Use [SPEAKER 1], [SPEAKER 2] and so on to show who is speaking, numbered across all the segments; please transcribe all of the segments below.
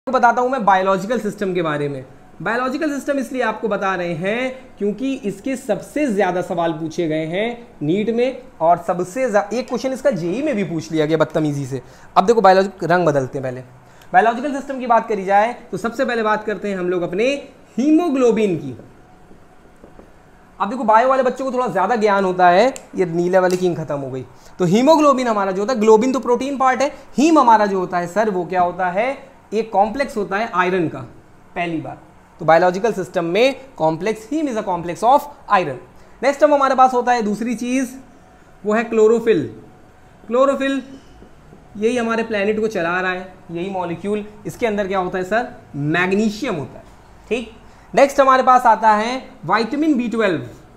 [SPEAKER 1] बताता हूं मैं बायोलॉजिकल सिस्टम के बारे में। बायोलॉजिकल सिस्टम इसलिए आपको बता रहे हैं क्योंकि इसके सबसे ज्यादा सवाल पूछे गए हैं नीट में, और सबसे एक क्वेश्चन इसका जेईई में भी पूछ लिया गया बदतमीजी से। अब देखो बायोलॉजिकल रंग बदलते हैं। पहले बायोलॉजिकल सिस्टम की बात करी जाए तो सबसे पहले बात करते हैं हम लोग अपने हीमोग्लोबिन की। अब देखो बायो वाले बच्चों को थोड़ा ज्यादा ज्ञान होता है, ये नीले वाले की खत्म हो गई। तो हीमोग्लोबिन हमारा जो होता है, ग्लोबिन तो प्रोटीन पार्ट है, हीम हमारा जो होता है सर वो क्या होता है, एक कॉम्प्लेक्स होता है आयरन का। पहली बार तो बायोलॉजिकल सिस्टम में complex heme is a complex of iron. Next अब हमारे पास होता है दूसरी चीज, वो है क्लोरोफिल। क्लोरोफिल यही हमारे प्लेनेट को चला रहा है, यही मॉलिक्यूल। इसके अंदर क्या होता है सर, मैग्नीशियम होता है। ठीक, नेक्स्ट हमारे पास आता है विटामिन B12।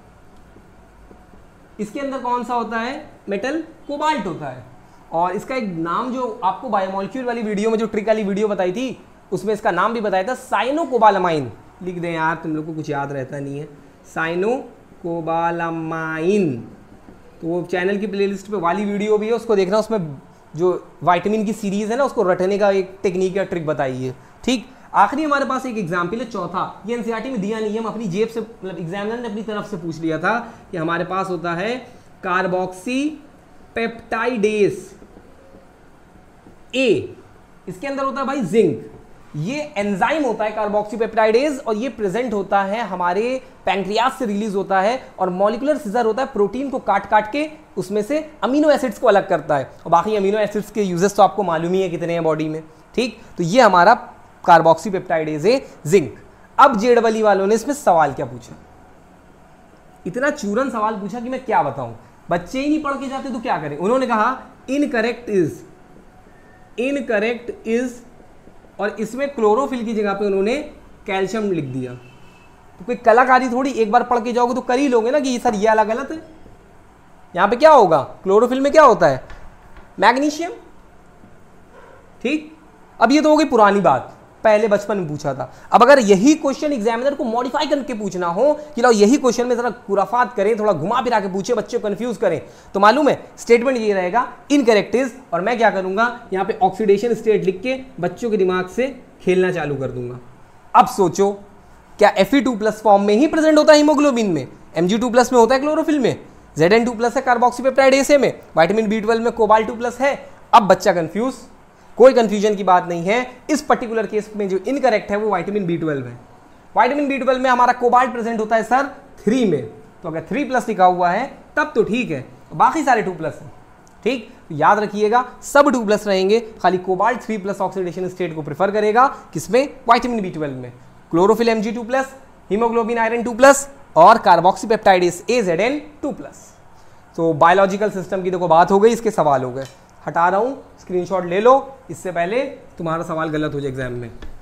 [SPEAKER 1] इसके अंदर कौन सा होता है, मेटल कोबाल्ट होता है। और इसका एक नाम जो आपको बायोमोलिक्यूल वाली वीडियो में जो ट्रिक वाली वीडियो बताई थी उसमें इसका नाम भी बताया था, साइनोकोबालामाइन। लिख दें यार, तुम लोग को कुछ याद रहता नहीं है, साइनोकोबालामाइन। तो वो चैनल की प्लेलिस्ट पे वाली वीडियो भी है, उसको देखना। उसमें जो विटामिन की सीरीज है ना, उसको रटने का एक टेक्निक या ट्रिक बताई है। ठीक, आखिरी हमारे पास एक एग्जाम्पल है चौथा, ये एनसीईआरटी में दिया नहीं है, हम अपनी जेब से, मतलब एग्जामिनर ने अपनी तरफ से पूछ लिया था कि हमारे पास होता है कार्बोक्सी पेप्टाइडेस ए। इसके अंदर होता है भाई जिंक। ये एंजाइम होता है कार्बोक्सीपेप्टाइडेज, और ये प्रेजेंट होता है हमारे पैंक्रियास से रिलीज होता है, और मॉलिक्यूलर सीजर होता है, प्रोटीन को काट काट के उसमें से अमीनो एसिड्स को अलग करता है। और बाकी अमीनो एसिड्स के यूजेस तो आपको मालूम ही है कितने हैं बॉडी में। ठीक, तो ये हमारा कार्बोक्सीपेप्टाइडेज है जिंक। अब जेडबली वालों ने इसमें सवाल क्या पूछा, इतना चूरन सवाल पूछा कि मैं क्या बताऊं, बच्चे ही नहीं पढ़ के जाते तो क्या करें। उन्होंने कहा इनकरेक्ट इज, और इसमें क्लोरोफिल की जगह पे उन्होंने कैल्शियम लिख दिया। तो कोई कलाकारी थोड़ी, एक बार पढ़ के जाओगे तो कर ही लोगे ना कि सर ये अलग गलत है। यहां पे क्या होगा, क्लोरोफिल में क्या होता है, मैग्नीशियम। ठीक, अब ये तो हो गई पुरानी बात, पहले बचपन में पूछा था। अब अगर यही क्वेश्चन एग्जामिनर को मॉडिफाई करके पूछना हो कि लो यही क्वेश्चन में जरा खुराफात करें, थोड़ा घुमा फिरा के पूछे, बच्चे को कंफ्यूज करें, तो मालूम है स्टेटमेंट ये रहेगा इनकरेक्ट इज, और मैं क्या करूंगा यहाँ पे ऑक्सीडेशन स्टेट लिख के बच्चों के दिमाग से खेलना चालू कर दूंगा। अब सोचो, क्या Fe2+ फॉर्म में ही प्रेजेंट होता है हीमोग्लोबिन में, Mg2+ में होता है क्लोरोफिल में, Zn2+ है कार्बोक्सीपेप्टाइडेज में, विटामिन B12 में कोबाल्ट 2+ है। अब बच्चा कंफ्यूज, कोई कंफ्यूजन की बात नहीं है। इस पर्टिकुलर केस में जो इनकरेक्ट है वो विटामिन B12 है। विटामिन B12 में हमारा कोबाल्ट प्रेजेंट होता है सर 3 में, तो अगर 3+ लिखा हुआ है तब तो ठीक है, बाकी सारे 2+ हैं। ठीक, तो याद रखिएगा सब 2+ रहेंगे, खाली कोबाल्ट 3+ ऑक्सीडेशन स्टेट को प्रेफर करेगा, किसमें, विटामिन B12 में। क्लोरोफिल Mg2+, हीमोग्लोबिन आयरन 2+, और कार्बोक्सीपेप्टाइडेज Zn2+। तो बायोलॉजिकल सिस्टम की देखो बात हो गई, इसके सवाल हो गए। हटा रहा हूं, स्क्रीनशॉट ले लो, इससे पहले तुम्हारा सवाल गलत हो जाए एग्जाम में।